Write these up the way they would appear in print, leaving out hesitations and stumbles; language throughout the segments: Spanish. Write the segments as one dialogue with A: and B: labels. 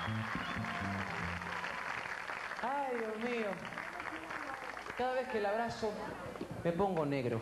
A: Ay, Dios mío. Cada vez que la abrazo, me pongo negro.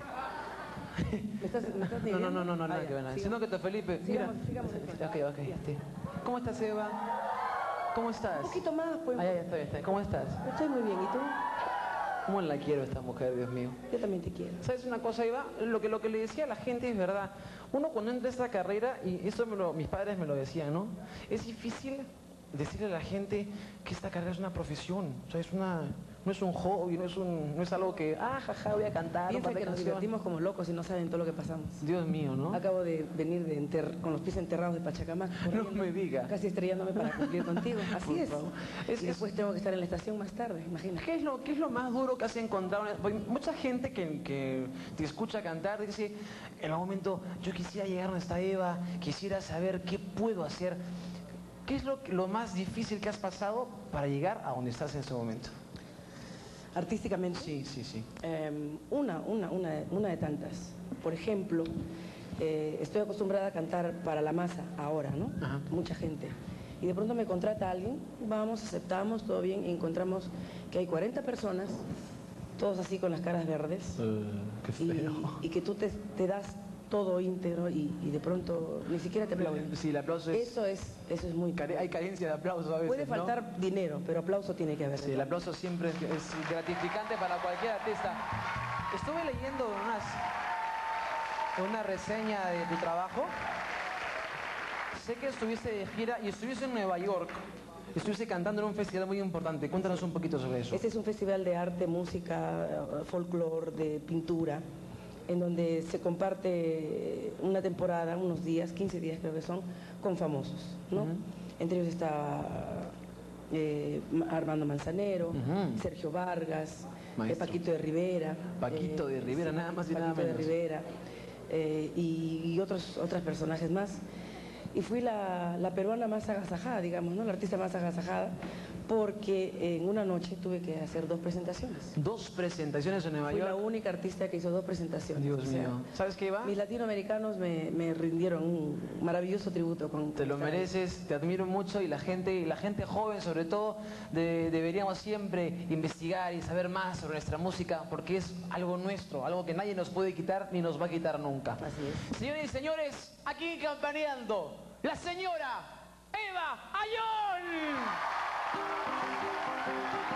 B: ¿Me estás
A: No, no, no, no,
B: Ah,
A: nada
B: ya,
A: que ver.
B: sigamos.
A: Sino que te Felipe, mira.
B: Sigamos.
A: Ok, ok, este. ¿Cómo estás, Eva? ¿Cómo estás?
B: Un poquito más, pues.
A: Ah, ya estoy. ¿Cómo estás?
B: Estoy muy bien, ¿y tú?
A: ¿Cómo la quiero esta mujer, Dios mío?
B: Yo también te quiero.
A: ¿Sabes una cosa, Eva? Lo que le decía a la gente es verdad. Uno cuando entra a esta carrera, y eso mis padres me lo decían, ¿no? Es difícil decirle a la gente que esta carrera es una profesión. O sea, no es un hobby, no es algo que, jaja, voy a cantar un
B: Piensa
A: par de
B: que nos
A: canciones.
B: divertimos como locos y no saben todo lo que pasamos.
A: Dios mío, ¿no?
B: Acabo de venir con los pies enterrados de Pachacamac.
A: No me diga.
B: Casi estrellándome para cumplir contigo. Así
A: Por
B: es.
A: favor.
B: Y después tengo que estar en la estación más tarde, imagínate.
A: ¿Qué es lo más duro que has encontrado? Porque mucha gente que te escucha cantar dice, en algún momento, yo quisiera llegar donde está Eva, quisiera saber qué puedo hacer. ¿Qué es lo más difícil que has pasado para llegar a donde estás en ese momento?
B: Artísticamente.
A: Sí.
B: Una de tantas. Por ejemplo, estoy acostumbrada a cantar para la masa ahora, ¿no?
A: Ajá.
B: Mucha gente. Y de pronto me contrata alguien, vamos, aceptamos, todo bien, y encontramos que hay 40 personas, todos así con las caras verdes,
A: Qué feo.
B: y que tú te das todo íntegro y de pronto ni siquiera te aplauden.
A: Sí, el aplauso es...
B: Eso es muy...
A: Hay carencia de aplauso a veces,
B: Puede
A: ¿no?
B: faltar dinero, pero aplauso tiene que haber.
A: Sí, el aplauso siempre es gratificante para cualquier artista. Estuve leyendo una reseña de tu trabajo. Sé que estuviste de gira y estuviste en Nueva York. Estuviste cantando en un festival muy importante. Cuéntanos un poquito sobre eso.
B: Este es un festival de arte, música, folclore, de pintura, en donde se comparte una temporada, unos días, 15 días creo que son, con famosos, ¿no? Entre ellos está Armando Manzanero, Sergio Vargas, Paquito de Rivera.
A: Paquito de Rivera,
B: sí,
A: nada más y nada
B: Paquito
A: menos.
B: de Rivera, y otros personajes más. Y fui la peruana más agasajada, digamos, ¿no? La artista más agasajada, porque en una noche tuve que hacer 2 presentaciones.
A: 2 presentaciones en Nueva
B: Fui
A: York.
B: la única artista que hizo 2 presentaciones.
A: Dios mío. ¿Sabes qué, Eva?
B: Mis latinoamericanos me rindieron un maravilloso tributo.
A: Te lo mereces, te admiro mucho y la gente joven sobre todo deberíamos siempre investigar y saber más sobre nuestra música porque es algo nuestro, algo que nadie nos puede quitar ni nos va a quitar nunca.
B: Así es.
A: Señores y señores, aquí campaneando la señora Eva Ayón.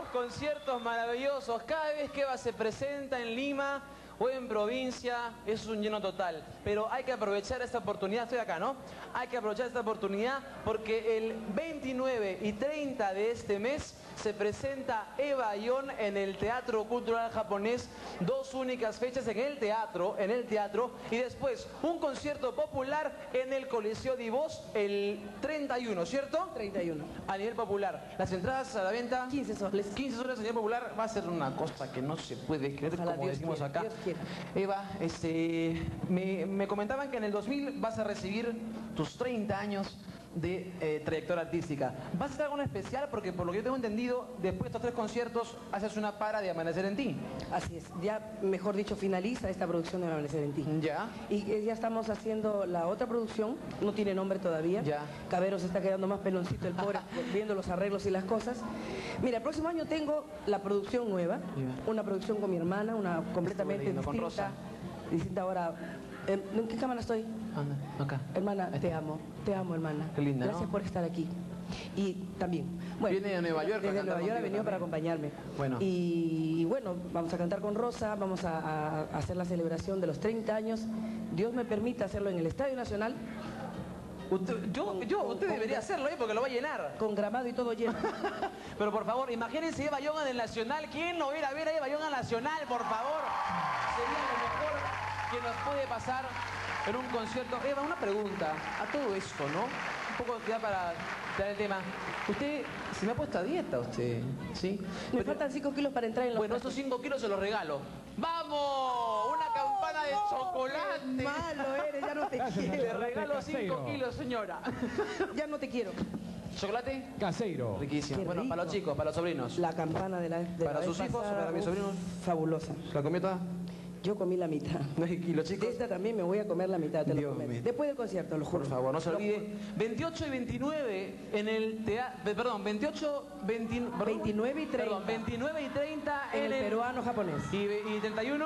A: unos conciertos maravillosos. Cada vez que Eva se presenta en Lima o en provincia, es un lleno total. Pero hay que aprovechar esta oportunidad, estoy acá, ¿no? Hay que aprovechar esta oportunidad porque el 29 y 30 de este mes se presenta Eva Ayllón en el Teatro Cultural Japonés. 2 únicas fechas en el teatro, y después un concierto popular en el Coliseo Divos el 31, ¿cierto?
B: 31.
A: A nivel popular. Las entradas a la venta...
B: 15 soles.
A: 15 soles a nivel popular. Va a ser una cosa que no se puede creer,
B: Ojalá,
A: como
B: Dios
A: decimos
B: quiera,
A: acá.
B: Dios quiera.
A: Eva, me comentaban que en el 2000 vas a recibir tus 30 años de trayectoria artística. ¿Vas a hacer algo en especial? Porque por lo que yo tengo entendido, después de estos 3 conciertos, haces una para de Amanecer en Ti.
B: Así es, ya mejor dicho, finaliza esta producción de Amanecer en Ti.
A: Ya.
B: Y ya estamos haciendo la otra producción, no tiene nombre todavía.
A: Ya.
B: Cabero se está quedando más peloncito el pobre, viendo los arreglos y las cosas. Mira, el próximo año tengo la producción nueva, una producción con mi hermana, una completamente
A: Estuve leyendo con
B: distinta.
A: Rosa.
B: Distinta ahora. ¿En qué cámara estoy?
A: Anda, acá.
B: Hermana, te amo, hermana.
A: Qué linda,
B: Gracias
A: ¿no?
B: por estar aquí. Y también, bueno,
A: Viene de Nueva York para
B: desde
A: cantar
B: Nueva York ha
A: contigo
B: venido para
A: también.
B: acompañarme.
A: Bueno.
B: Y bueno, vamos a cantar con Rosa, vamos a hacer la celebración de los 30 años. Dios me permite hacerlo en el Estadio Nacional,
A: Usted debería hacerlo, porque lo va a llenar.
B: con gramado y todo lleno.
A: Pero por favor, imagínense Eva Ayllón en el Nacional. ¿Quién no va a ir a ver a Eva Ayllón al Nacional, por favor? Sería lo mejor que nos puede pasar en un concierto. Eva, una pregunta a todo esto, ¿no? Un poco ya para dar el tema. Usted se me ha puesto a dieta, usted, ¿sí?
B: Me
A: Pero-
B: faltan 5 kilos para entrar en los
A: Bueno, esos 5 kilos se los regalo. ¡Vamos! ¡Una campana de chocolate!
B: Malo eres, ya no te
A: Le
B: quiero.
A: regalo 5
C: casero.
A: kilos, señora.
B: Ya no te quiero.
A: ¿Chocolate?
C: Casero.
A: Riquísimo.
B: Qué
A: Bueno, para los
B: rico.
A: chicos, para los sobrinos.
B: La campana de la
A: Para
B: vez
A: sus hijos,
B: pasada,
A: para mis sobrinos.
B: Fabulosa.
A: ¿La comió toda?
B: Yo comí la mitad.
A: ¿Y los
B: De
A: chicos?
B: esta también me voy a comer la mitad, te lo
A: Dios
B: prometo.
A: mío.
B: Después del concierto, lo juro.
A: Por favor, no se
B: Lo
A: olvide. 28 y 29 en el teatro. Perdón, 28, 29
B: 29 y 30.
A: Perdón, 29 y 30
B: En el peruano japonés.
A: y 31.